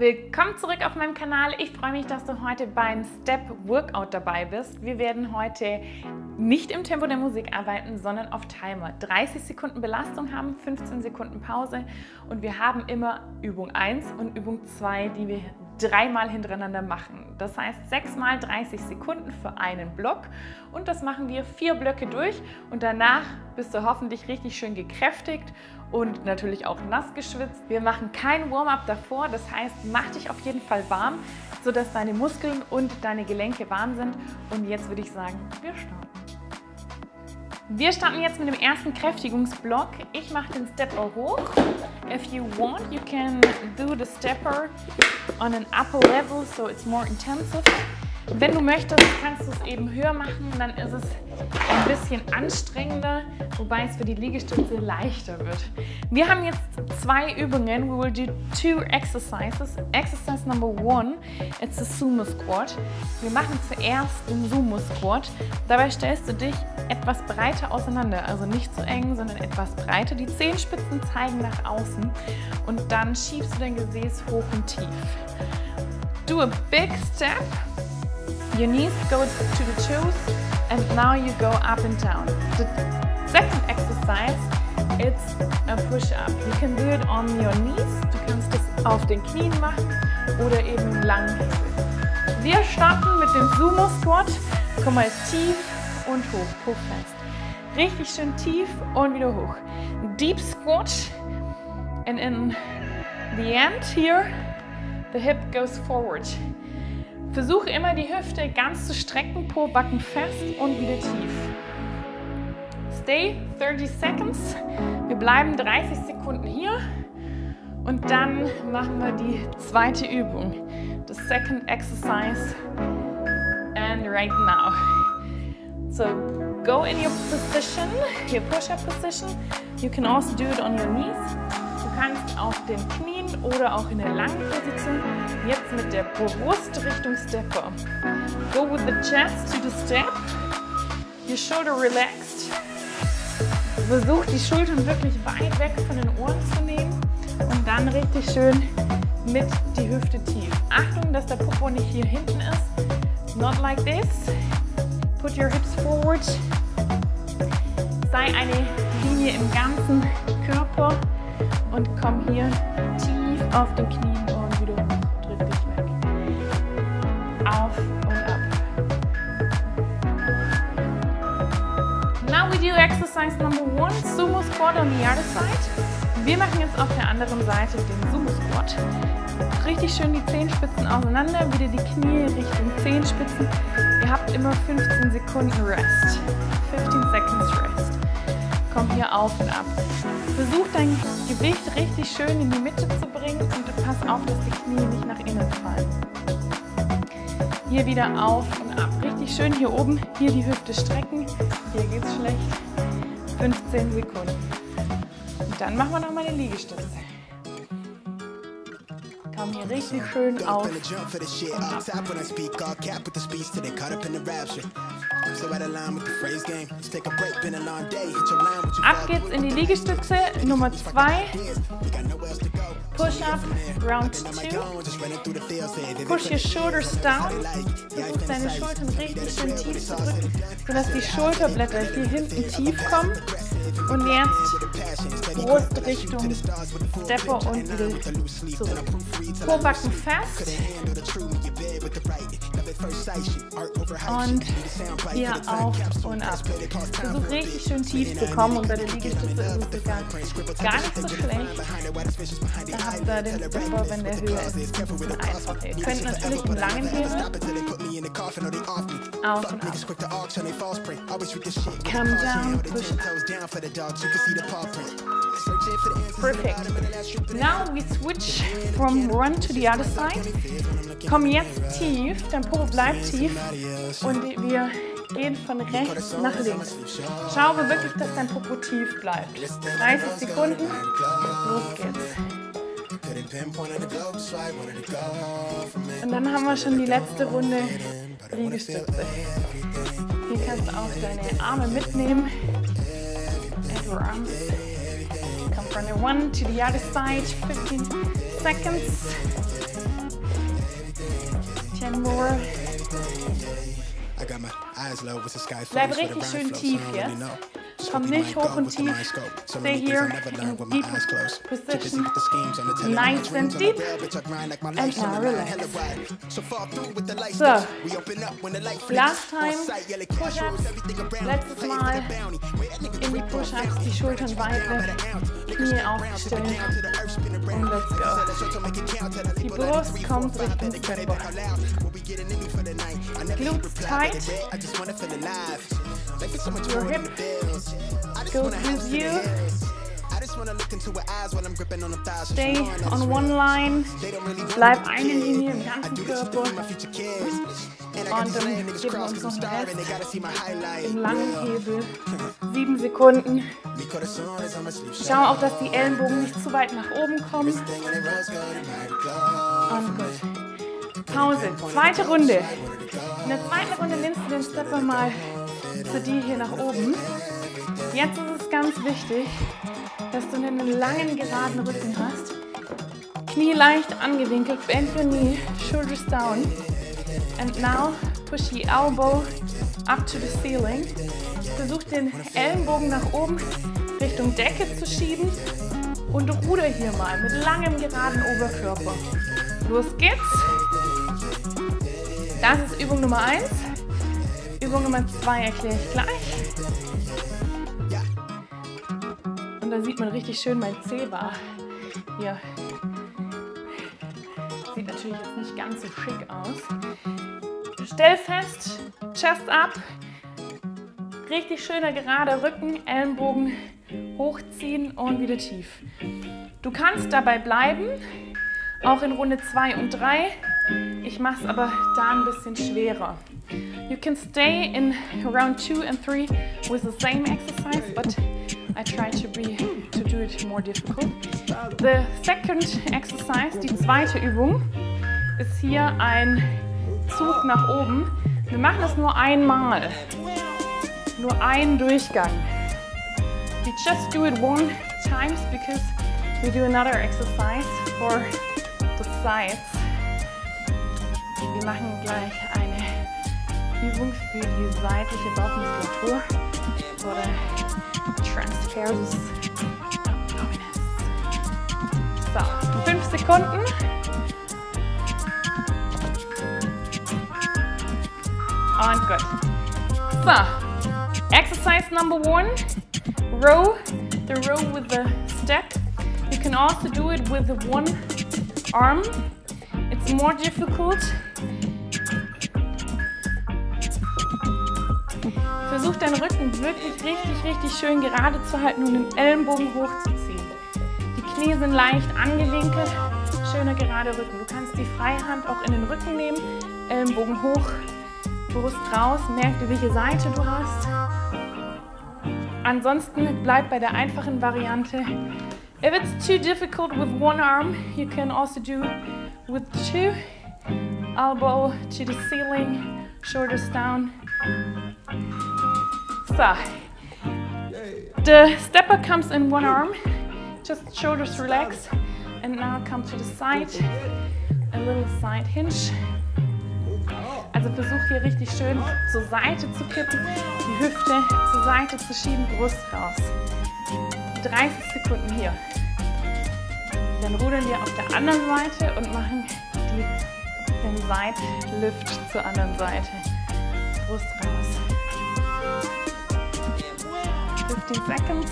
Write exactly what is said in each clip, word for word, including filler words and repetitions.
Willkommen zurück auf meinem Kanal. Ich freue mich, dass du heute beim Step Workout dabei bist. Wir werden heute nicht im Tempo der Musik arbeiten, sondern auf Timer. dreißig Sekunden Belastung haben, fünfzehn Sekunden Pause und wir haben immer Übung eins und Übung zwei, die wir dreimal hintereinander machen. Das heißt sechs mal dreißig Sekunden für einen Block und das machen wir vier Blöcke durch und danach bist du hoffentlich richtig schön gekräftigt und natürlich auch nass geschwitzt. Wir machen kein Warm-up davor, das heißt, mach dich auf jeden Fall warm, sodass deine Muskeln und deine Gelenke warm sind. Und jetzt würde ich sagen, wir starten. Wir starten jetzt mit dem ersten Kräftigungsblock. Ich mache den Stepper hoch. If you want, you can do the stepper on an upper level, so it's more intensive. Wenn du möchtest, kannst du es eben höher machen, dann ist es ein bisschen anstrengender, wobei es für die Liegestütze leichter wird. Wir haben jetzt zwei Übungen. We will do two exercises. Exercise number one, it's a Sumo Squat. Wir machen zuerst den Sumo Squat. Dabei stellst du dich etwas breiter auseinander, also nicht so eng, sondern etwas breiter. Die Zehenspitzen zeigen nach außen und dann schiebst du dein Gesäß hoch und tief. Do a big step. Your knees go to the toes and now you go up and down. The second exercise, it's a push-up. You can do it on your knees. Du kannst es auf den Knien machen oder eben im langen Hebel. Wir starten mit dem Sumo Squat. Komm mal tief und hoch, hoch fest. Richtig schön tief und wieder hoch. Deep Squat and in the end here, the hip goes forward. Versuche immer die Hüfte ganz zu strecken, Po, Backen fest und wieder tief. Stay thirty seconds. Wir bleiben dreißig Sekunden hier und dann machen wir die zweite Übung. The second exercise and right now. So go in your position, your push-up position. You can also do it on your knees. Du kannst auf den Knien oder auch in der langen Position. Jetzt mit der Brust Richtung Stepper. Go with the chest to the step. Your shoulder relaxed. Versuch die Schultern wirklich weit weg von den Ohren zu nehmen und dann richtig schön mit die Hüfte tief. Achtung, dass der Popo nicht hier hinten ist. Not like this. Put your hips forward. Sei eine Linie im ganzen Körper. Und komm hier tief auf den Knien und wieder hoch. Drück dich weg. Auf und ab. Now we do exercise number one, Sumo Squat on the other side. Wir machen jetzt auf der anderen Seite den Sumo Squat. Richtig schön die Zehenspitzen auseinander, wieder die Knie Richtung Zehenspitzen. Ihr habt immer fünfzehn Sekunden Rest. fifteen seconds Rest. Komm hier auf und ab. Versuch dein Gewicht richtig schön in die Mitte zu bringen und pass auf, dass die Knie nicht nach innen fallen. Hier wieder auf und ab. Richtig schön hier oben, hier die Hüfte strecken. Hier geht's schlecht. fünfzehn Sekunden. Und dann machen wir nochmal eine Liegestütze. Komm hier richtig schön auf und ab. Ab geht's in die Liegestütze Nummer zwei. Push-up, round two. Push your shoulders down. Versuch deine Schultern richtig schön tief zu drücken, sodass die Schulterblätter hier hinten tief kommen. Und jetzt Brust Richtung Stepper und wieder zurück. Po-Backen fest. Und hier auf und ab. Versuch richtig schön tief zu kommen und bei der Liegestütze ist es sogar gar nicht so schlecht. Da habt ihr den Stepper, wenn der höher ist, ein bisschen einfacher. Ihr könnt natürlich im langen Hebel auf und ab. Come down, push up. Perfect. Now we switch from one to the other side. Komm jetzt tief, dein Po bleibt tief und wir gehen von rechts nach links. Schau aber wirklich, dass dein Popo tief bleibt. dreißig Sekunden, los geht's. Und dann haben wir schon die letzte Runde Liegestütze. Hier kannst du auch deine Arme mitnehmen. Arms. Come from the one to the other side, fifteen seconds. One more. Bleib richtig schön tief jetzt. Komm nicht hoch und tief. Stay here in deep position. Nice and deep. And now relax. So. Last time. Push-ups. Letztes Mal in die Push-ups, die Schultern weiter, Knie aufstellen. Und let's go. Die Brust kommt Richtung Körper. Glutes tight. Your hip goes with you. Stay on one line. Bleib eine Linie im ganzen Körper. Und dann geben wir uns noch einen Rest im langen Hebel. Sieben Sekunden. Schau auch, dass die Ellenbogen nicht zu weit nach oben kommen. Und gut. Pause. Zweite Runde. In der zweiten Runde nimmst du den Stepper mal zu dir hier nach oben. Jetzt ist es ganz wichtig, dass du einen langen, geraden Rücken hast. Knie leicht angewinkelt, bend your knee, shoulders down. And now push the elbow up to the ceiling. Versuch den Ellenbogen nach oben Richtung Decke zu schieben und ruder hier mal mit langem, geraden Oberkörper. Los geht's. Das ist Übung Nummer eins. Übung Nummer zwei erkläre ich gleich. Und da sieht man richtig schön mein C-Bar. Hier. Sieht natürlich jetzt nicht ganz so schick aus. Stell fest, Chest up. Richtig schöner gerader Rücken, Ellenbogen hochziehen und wieder tief. Du kannst dabei bleiben, auch in Runde zwei und drei. Ich mache es aber da ein bisschen schwerer. You can stay in round two and three with the same exercise, but I try to be to do it more difficult. The second exercise, die zweite Übung, ist hier ein Zug nach oben. Wir machen das nur einmal, nur einen Durchgang. We just do it one times because we do another exercise for the sides. Wir machen gleich eine Übung für die seitliche Bauchmuskulatur oder Transversus Abdominis. So, fünf Sekunden. Und gut. So, exercise number one, row, the row with the step. You can also do it with the one arm. It's more difficult. Versuch deinen Rücken wirklich richtig, richtig schön gerade zu halten und den Ellenbogen hochzuziehen. Die Knie sind leicht angewinkelt, schöner gerader Rücken. Du kannst die freie Hand auch in den Rücken nehmen, Ellenbogen hoch, Brust raus, merk dir, welche Seite du hast. Ansonsten bleib bei der einfachen Variante. If it's too difficult with one arm, you can also do with two. Elbow to the ceiling, shoulders down. So, the stepper comes in one arm, just shoulders relax, and now come to the side, a little side hinge. Also versuch hier richtig schön zur Seite zu kippen, die Hüfte zur Seite zu schieben, Brust raus. dreißig Sekunden hier. Dann rudern wir auf der anderen Seite und machen die, den Side Lift zur anderen Seite. Brust raus. fifteen seconds.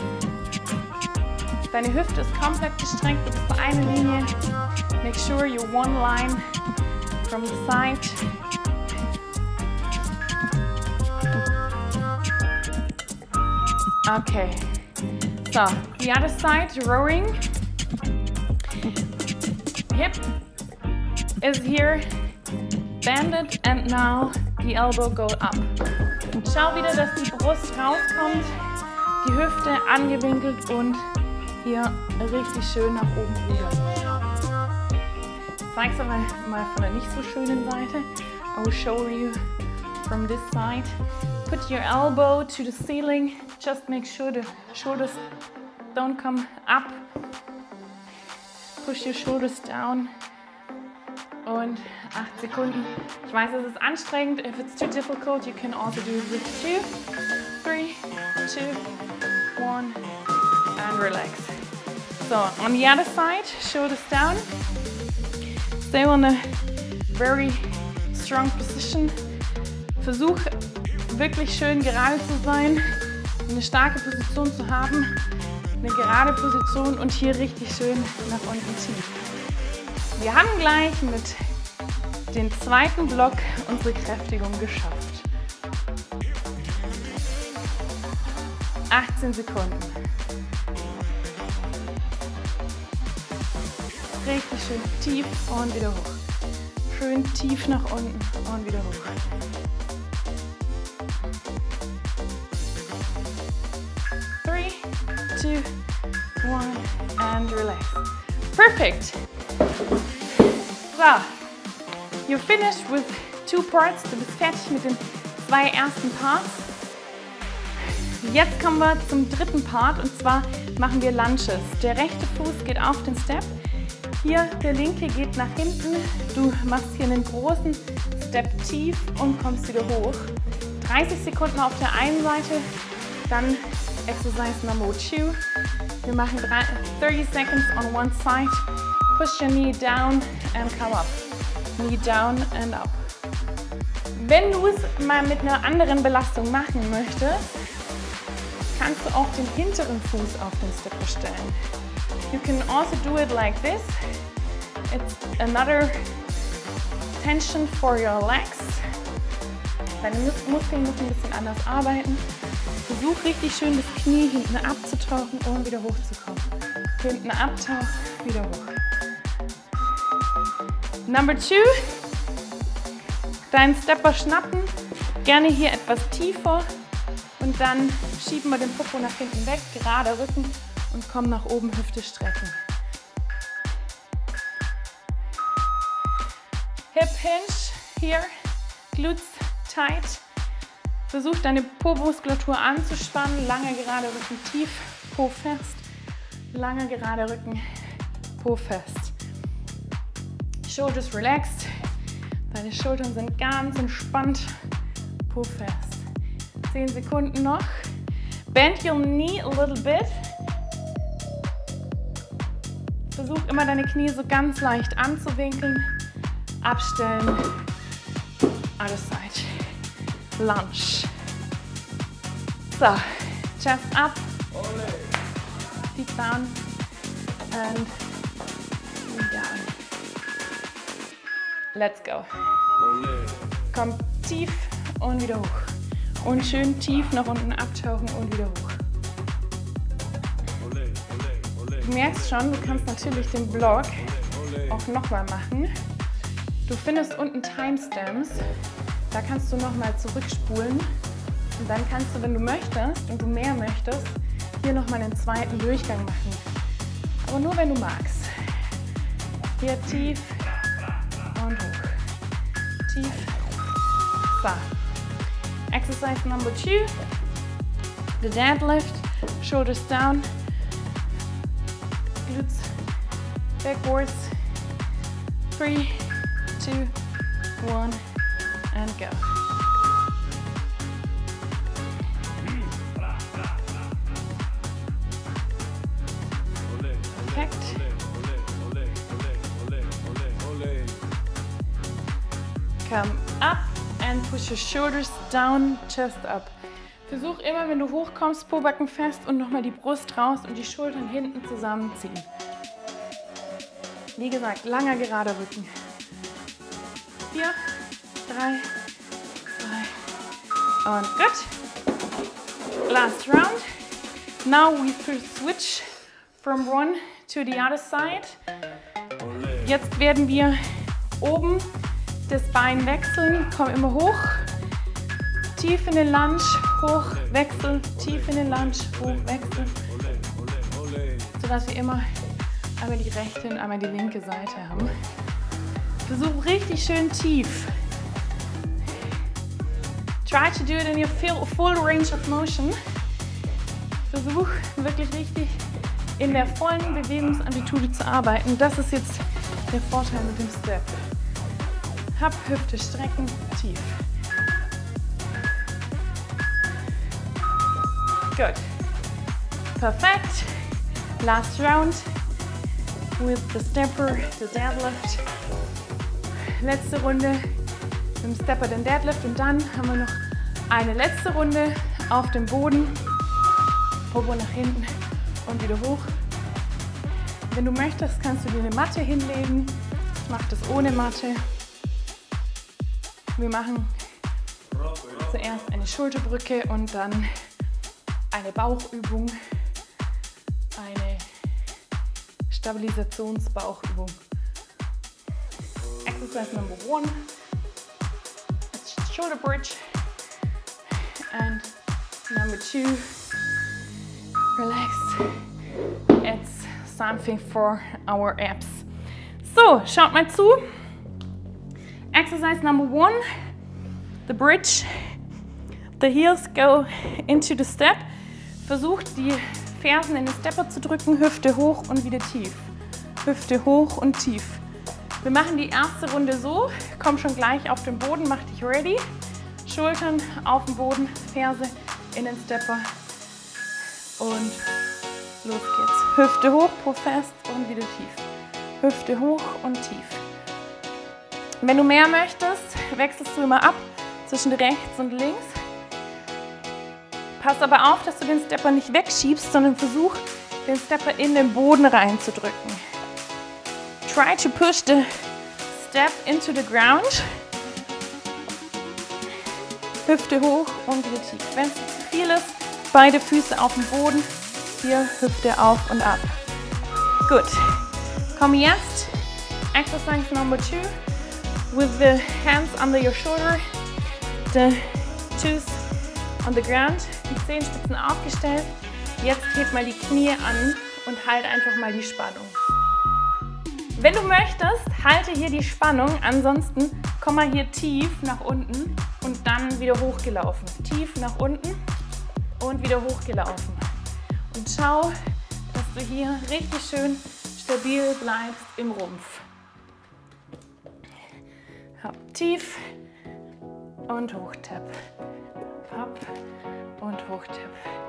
Deine Hüfte ist komplett gestreckt, du bist bei einer Linie. Make sure you're one line from the side. Okay. So, the other side, rowing. Hip is here, bended, and now the elbow goes up. Schau wieder, dass die Brust rauskommt, die Hüfte angewinkelt und hier richtig schön nach oben rudern. Ich zeige es aber mal von der nicht so schönen Seite. I will show you from this side. Put your elbow to the ceiling. Just make sure the shoulders don't come up. Push your shoulders down. Und acht Sekunden. Ich weiß, es ist anstrengend. If it's too difficult, you can also do it with two, three, two, one, and relax. So, on the other side, shoulders down. Stay on a very strong position. Versuch wirklich schön gerade zu sein, eine starke Position zu haben, eine gerade Position und hier richtig schön nach unten tief. Wir haben gleich mit dem zweiten Block unsere Kräftigung geschafft. achtzehn Sekunden. Richtig schön tief und wieder hoch. Schön tief nach unten und wieder hoch. Three, two, one, and relax. Perfect. So, you're finished with two parts. Du bist fertig mit den zwei ersten Parts. Jetzt kommen wir zum dritten Part und zwar machen wir Lunges. Der rechte Fuß geht auf den Step. Hier, der linke geht nach hinten. Du machst hier einen großen Step tief und kommst wieder hoch. dreißig Sekunden auf der einen Seite, dann Exercise Number two. Wir machen thirty seconds on one side. Push your knee down and come up. Knee down and up. Wenn du es mal mit einer anderen Belastung machen möchtest, kannst du auch den hinteren Fuß auf den Stepper stellen. You can also do it like this. It's another tension for your legs. Deine Muskeln müssen ein bisschen anders arbeiten. Versuch richtig schön das Knie hinten abzutauchen und wieder hochzukommen. Hinten abtauchen, wieder hoch. Number two. Deinen Stepper schnappen. Gerne hier etwas tiefer. Und dann schieben wir den Popo nach hinten weg, gerade Rücken und kommen nach oben, Hüfte strecken. Hip hinge, here, glutes tight. Versuch deine Po-Muskulatur anzuspannen, lange gerade Rücken tief, Po fest. Lange gerade Rücken, Po fest. Shoulders relaxed, deine Schultern sind ganz entspannt, Po fest. zehn Sekunden noch. Bend your knee a little bit. Versuch immer deine Knie so ganz leicht anzuwinkeln. Abstellen. Other side. Lunge. So, chest up. Feet down. And down. Let's go. Komm tief und wieder hoch. Und schön tief nach unten abtauchen und wieder hoch. Du merkst schon, du kannst natürlich den Block auch nochmal machen. Du findest unten Timestamps, da kannst du nochmal zurückspulen. Und dann kannst du, wenn du möchtest und du mehr möchtest, hier nochmal einen zweiten Durchgang machen. Aber nur wenn du magst. Hier tief und hoch. Tief. So. Exercise number two, the deadlift, shoulders down, glutes backwards, three, two, one, and go. Perfekt. Come up. And push your shoulders down, chest up. Versuch immer, wenn du hochkommst, Pobacken fest und nochmal die Brust raus und die Schultern hinten zusammenziehen. Wie gesagt, langer gerader Rücken. Vier, drei, zwei und gut. Last round. Now we switch from one to the other side. Jetzt werden wir oben das Bein wechseln, komm immer hoch, tief in den Lunge, hoch, wechsel, tief in den Lunge, hoch, wechsel, sodass wir immer einmal die rechte und einmal die linke Seite haben. Versuch richtig schön tief. Try to do it in your full range of motion. Versuch wirklich richtig in der vollen Bewegungsamplitude zu arbeiten. Das ist jetzt der Vorteil mit dem Step. Hab, Hüfte strecken, tief. Gut. Perfekt. Last round with the stepper, the deadlift. Letzte Runde mit dem Stepper, den Deadlift und dann haben wir noch eine letzte Runde auf dem Boden. Popo nach hinten und wieder hoch. Wenn du möchtest, kannst du dir eine Matte hinlegen. Ich mache das ohne Matte. Wir machen zuerst eine Schulterbrücke und dann eine Bauchübung, eine Stabilisationsbauchübung. Exercise number one, it's shoulder bridge, and number two, relax. It's something for our abs. So, schaut mal zu. Exercise number one, the bridge. The heels go into the step. Versucht die Fersen in den Stepper zu drücken, Hüfte hoch und wieder tief. Hüfte hoch und tief. Wir machen die erste Runde so. Komm schon gleich auf den Boden, mach dich ready. Schultern auf den Boden, Ferse in den Stepper. Und los geht's. Hüfte hoch, Po fest und wieder tief. Hüfte hoch und tief. Wenn du mehr möchtest, wechselst du immer ab zwischen rechts und links. Pass aber auf, dass du den Stepper nicht wegschiebst, sondern versuch, den Stepper in den Boden reinzudrücken. Try to push the step into the ground. Hüfte hoch und wieder tief. Wenn es zu viel ist, beide Füße auf dem Boden. Hier Hüfte auf und ab. Gut. Komm jetzt. Exercise number two. With the hands under your shoulder. The toes on the ground. Die Zehenspitzen aufgestellt. Jetzt heb mal die Knie an und halt einfach mal die Spannung. Wenn du möchtest, halte hier die Spannung. Ansonsten komm mal hier tief nach unten und dann wieder hochgelaufen. Tief nach unten und wieder hochgelaufen. Und schau, dass du hier richtig schön stabil bleibst im Rumpf. Hab tief und hochtipp. Hab und hochtipp.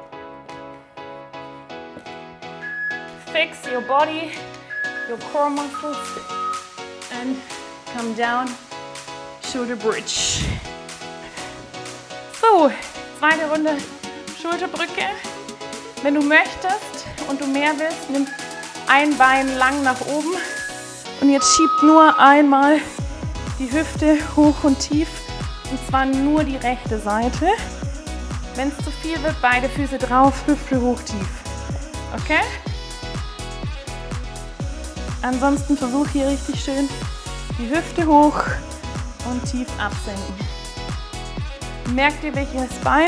Fix your body, your core muscles and come down, shoulder bridge. So, zweite Runde Schulterbrücke. Wenn du möchtest und du mehr willst, nimm ein Bein lang nach oben und jetzt schiebt nur einmal die Hüfte hoch und tief und zwar nur die rechte Seite. Wenn es zu viel wird, beide Füße drauf, Hüfte hoch, tief. Okay? Ansonsten versuch hier richtig schön die Hüfte hoch und tief absenken. Merk dir welches Bein.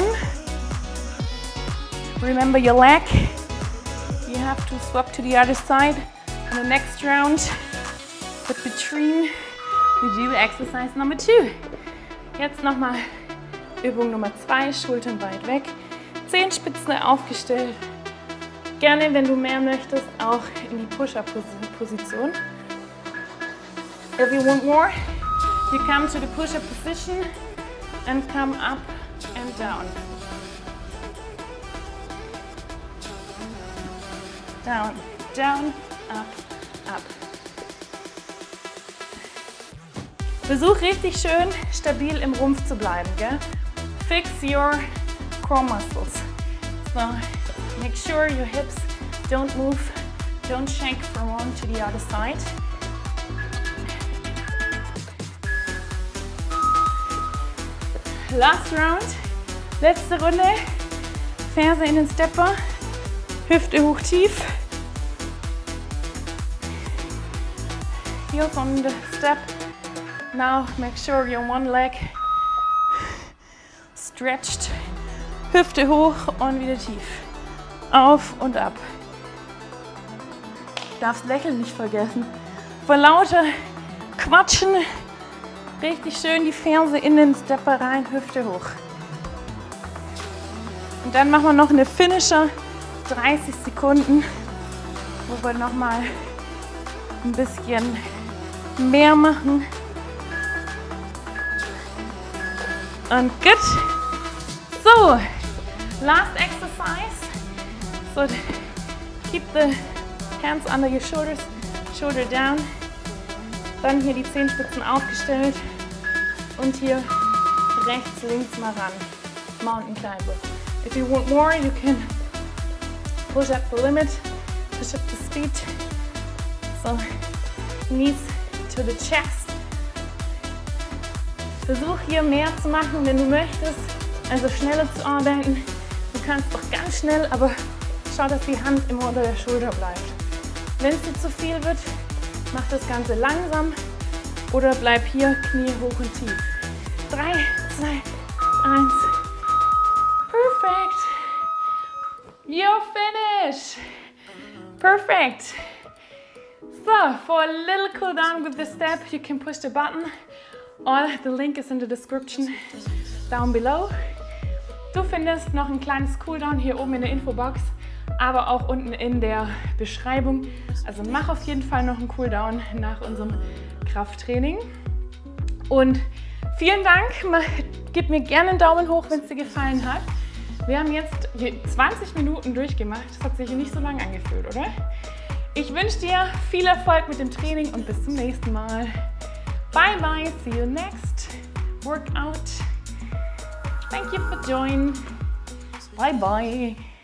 Remember your leg. You have to swap to the other side in the next round. But between we do exercise number two. Jetzt nochmal Übung Nummer zwei, Schultern weit weg, Zehenspitzen aufgestellt. Gerne, wenn du mehr möchtest, auch in die Push-Up-Position. If you want more, you come to the push-up position and come up and down. Down, down, up, up. Versuch richtig schön stabil im Rumpf zu bleiben, gell? Fix your core muscles. So, make sure your hips don't move, don't shake from one to the other side. Last round, letzte Runde. Ferse in den Stepper, Hüfte hoch tief. Heels on the step. Now make sure your one leg stretched. Hüfte hoch und wieder tief. Auf und ab. Du darfst Lächeln nicht vergessen. Vor lauter Quatschen richtig schön die Ferse in den Stepper rein, Hüfte hoch. Und dann machen wir noch eine Finisher, dreißig Sekunden, wo wir nochmal ein bisschen mehr machen. Und gut. So, last exercise. So, keep the hands under your shoulders, shoulder down. Dann hier die Zehenspitzen aufgestellt und hier rechts, links mal ran. Mountain climber. If you want more, you can push up the limit, push up the speed. So, knees to the chest. Versuch hier mehr zu machen, wenn du möchtest, also schneller zu arbeiten. Du kannst auch ganz schnell, aber schau, dass die Hand immer unter der Schulter bleibt. Wenn es dir zu viel wird, mach das Ganze langsam oder bleib hier, Knie hoch und tief. Drei, zwei, eins. Perfect. You're finished. Perfect. So, for a little cool down with this step, you can push the button or the link is in the description down below. Du findest noch ein kleines Cooldown hier oben in der Infobox, aber auch unten in der Beschreibung. Also mach auf jeden Fall noch einen Cooldown nach unserem Krafttraining. Und vielen Dank, gib mir gerne einen Daumen hoch, wenn es dir gefallen hat. Wir haben jetzt zwanzig Minuten durchgemacht, das hat sich nicht so lang angefühlt, oder? Ich wünsche dir viel Erfolg mit dem Training und bis zum nächsten Mal. Bye bye, see you next workout. Thank you for joining. Bye bye.